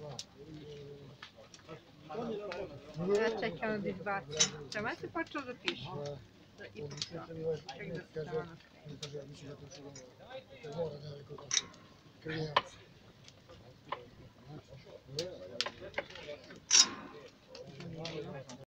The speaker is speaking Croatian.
Ja čekam da izbacim. Samo si počeo da piše. I puštava. Ček da se tamo nastaje.